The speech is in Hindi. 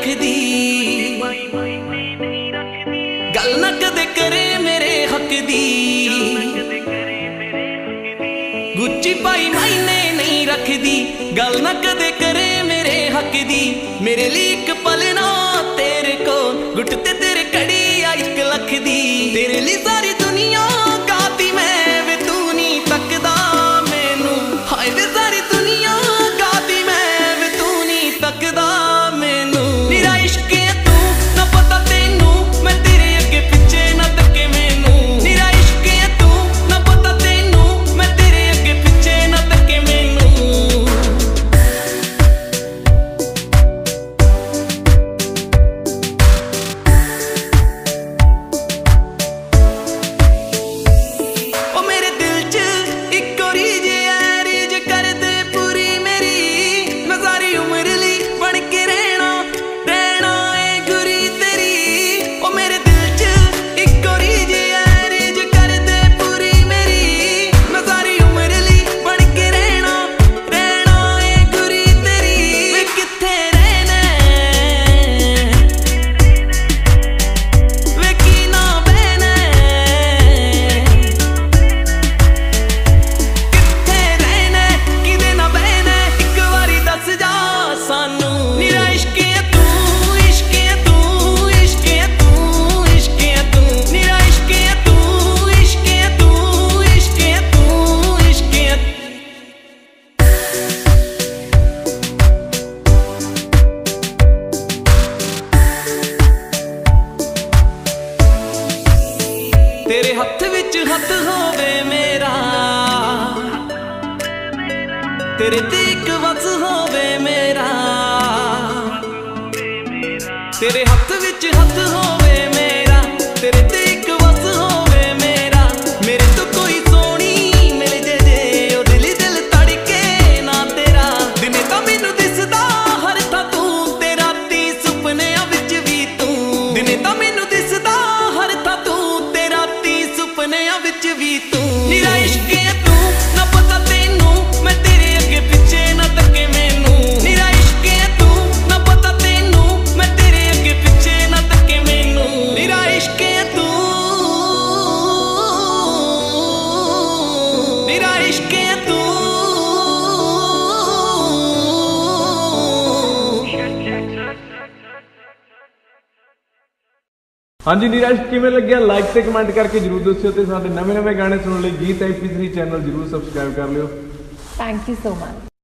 रखदी, गल ना कदे करे मेरे हक दी। गुच्ची पाई मायने नहीं रखदी, गल ना कदे करे मेरे हक दी। मेरे लिए एक पल ना तेरे को गुट ते तेरे कड़ी आ 1 लख दी। तेरे लिए सारी दुनिया गाती मैं वे तू नहीं तकदा मैनू। हाय वे सारी दुनिया गाती मैं वे तू नहीं तकदा मैनू। मेरा इश्क है तू ना पता तेनू, मैं तेरे अगे पिछे ना तके मैनू। मेरा इश्क है तू ना पता तेनू, मैं तेरे अगे पिछे ना तके मैनू। ओ मेरे दिल च एक और रीज है, रीज कर दे पूरी मेरी। मैं सारी उम्र ली बन के रहना ए गुरी तेरी। ओ मेरे दिल च एक और रीज है, रीज कर दे पूरी मेरी। मैं सारी उम्र ली बन के रहना ए गुरी तेरी। वे किथे रहना वे की ना बहना, किथे रहना किदे ना बहना, एक बारी दस जा सानू। मेरा इश्क है तू, इश्क है तू, इश्क है तू, इश्क है तू। मेरा इश्क है तू, इश्क है तू, इश्क है तू, इश्क है तेरे हथ विच हथ होवे मेरा, तेरे ते एक वस होवे मेरा। तेरे हथ विच हथ होवे मेरा, तेरे ते एक वस होवे मेरा। मेरे तो कोई सोनी मिल जे ओ दिल दिल तड़के ना तेरा। दिने तां मैनू दिसदा हर थां तू, ते राती सुपनियां विच भी तू। दिने तां मैनू दिसदा हर थां तू, ते राती सुपनियां विच भी तू। मेरा इश्क है तू ना पता तेनू, मैं तेरे अगे पिछे ना तके मैनू। मेरा इश्क है तू ना पता तेनू, मैं तेरे अगे पिछे ना तके मैनू। मेरा इश्क है तू, मेरा इश्क है तू। हाँ जी नीरज किवें लग्या लाइक ते कमेंट करके जरूर दस्सिओ ते साडे नवे गाने सुनने लई गीत MP3 चैनल जरूर सबसक्राइब कर लिओ। Thank you so much.